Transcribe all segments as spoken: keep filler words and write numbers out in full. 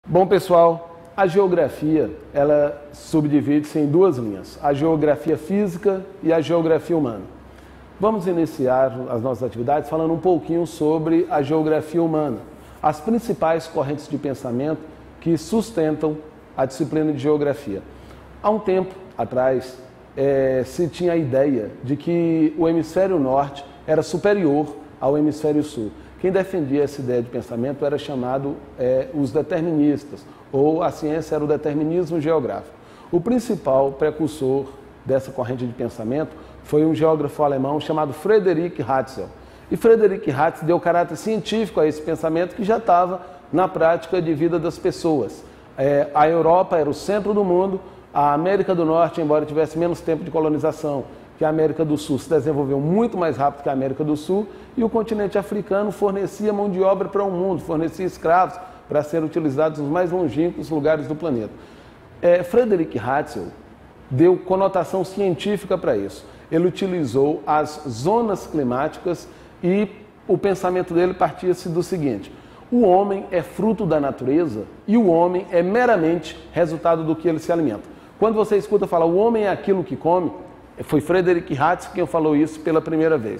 Bom, pessoal, a geografia, ela subdivide-se em duas linhas, a geografia física e a geografia humana. Vamos iniciar as nossas atividades falando um pouquinho sobre a geografia humana, as principais correntes de pensamento que sustentam a disciplina de geografia. Há um tempo atrás, é, se tinha a ideia de que o hemisfério norte era superior ao hemisfério sul. Quem defendia essa ideia de pensamento era chamado é, os deterministas, ou a ciência era o determinismo geográfico. O principal precursor dessa corrente de pensamento foi um geógrafo alemão chamado Friedrich Ratzel. E Friedrich Ratzel deu caráter científico a esse pensamento que já estava na prática de vida das pessoas. É, a Europa era o centro do mundo, a América do Norte, embora tivesse menos tempo de colonização, que a América do Sul se desenvolveu muito mais rápido que a América do Sul, e o continente africano fornecia mão de obra para o mundo, fornecia escravos para serem utilizados nos mais longínquos lugares do planeta. É, Friedrich Ratzel deu conotação científica para isso. Ele utilizou as zonas climáticas e o pensamento dele partia-se do seguinte: o homem é fruto da natureza e o homem é meramente resultado do que ele se alimenta. Quando você escuta falar o homem é aquilo que come, foi Friedrich Ratzel quem falou isso pela primeira vez.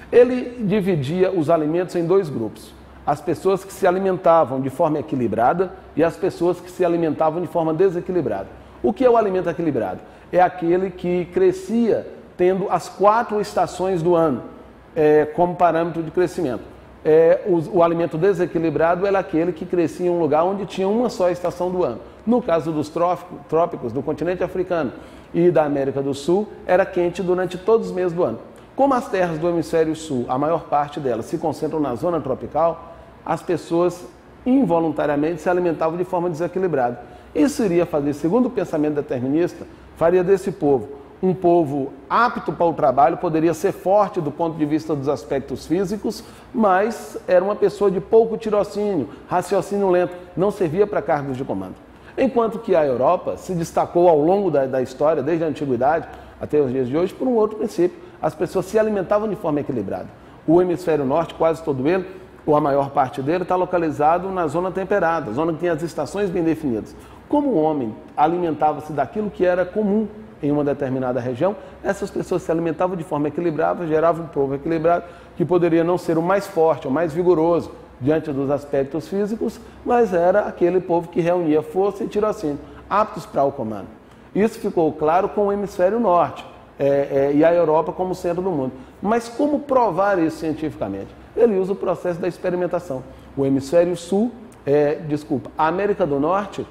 Ele dividia os alimentos em dois grupos: as pessoas que se alimentavam de forma equilibrada e as pessoas que se alimentavam de forma desequilibrada. O que é o alimento equilibrado? É aquele que crescia tendo as quatro estações do ano é, como parâmetro de crescimento. É, o, o alimento desequilibrado era aquele que crescia em um lugar onde tinha uma só estação do ano. No caso dos trópicos, do continente africano e da América do Sul, era quente durante todos os meses do ano. Como as terras do hemisfério sul, a maior parte delas se concentram na zona tropical, as pessoas involuntariamente se alimentavam de forma desequilibrada. Isso iria fazer, segundo o pensamento determinista, faria desse povo um povo apto para o trabalho, poderia ser forte do ponto de vista dos aspectos físicos, mas era uma pessoa de pouco tirocínio, raciocínio lento, não servia para cargos de comando. Enquanto que a Europa se destacou ao longo da, da história, desde a antiguidade até os dias de hoje, por um outro princípio: as pessoas se alimentavam de forma equilibrada. O hemisfério norte, quase todo ele, ou a maior parte dele, está localizado na zona temperada, zona que tem as estações bem definidas. Como o homem alimentava-se daquilo que era comum em uma determinada região, essas pessoas se alimentavam de forma equilibrada, geravam um povo equilibrado que poderia não ser o mais forte, o mais vigoroso diante dos aspectos físicos, mas era aquele povo que reunia força e tirocínio, aptos para o comando. Isso ficou claro com o hemisfério norte é, é, e a Europa como centro do mundo. Mas como provar isso cientificamente? Ele usa o processo da experimentação. O hemisfério sul, é, desculpa, a América do Norte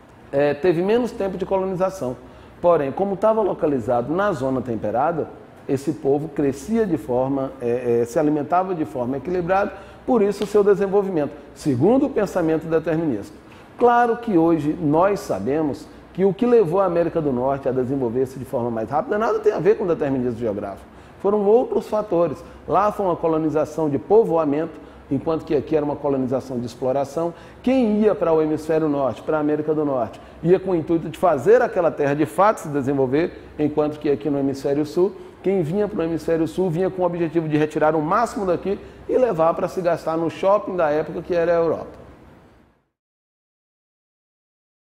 é, teve menos tempo de colonização. Porém, como estava localizado na zona temperada, esse povo crescia de forma, é, é, se alimentava de forma equilibrada, por isso o seu desenvolvimento, segundo o pensamento determinista. Claro que hoje nós sabemos que o que levou a América do Norte a desenvolver-se de forma mais rápida nada tem a ver com o determinismo geográfico. Foram outros fatores. Lá foi uma colonização de povoamento, enquanto que aqui era uma colonização de exploração. Quem ia para o hemisfério norte, para a América do Norte, ia com o intuito de fazer aquela terra de fato se desenvolver, enquanto que aqui no hemisfério sul, quem vinha para o hemisfério sul vinha com o objetivo de retirar o máximo daqui e levar para se gastar no shopping da época que era a Europa.